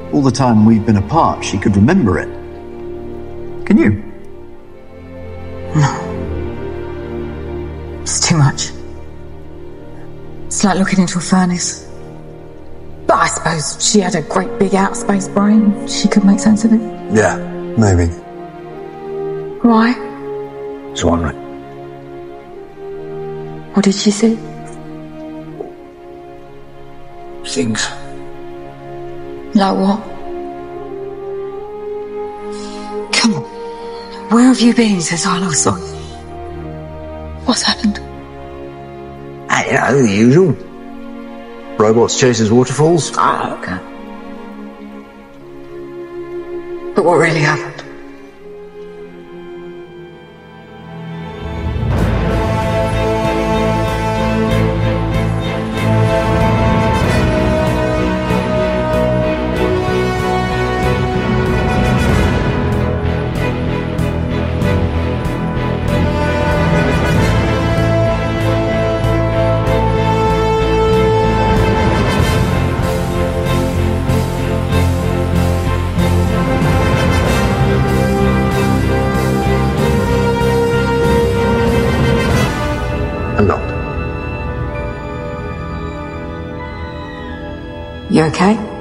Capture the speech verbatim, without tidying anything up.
All the time we've been apart, she could remember it. Can you? No. It's too much. It's like looking into a furnace. But I suppose she had a great big outer-space brain. She could make sense of it. Yeah, maybe. Why? Just wondering. What did she see? Things. Like what? Come on. Where have you been since I last saw you? What's happened? Ah, you know, the usual. Robots chases waterfalls. Ah, okay. But what really happened? A lot. You okay?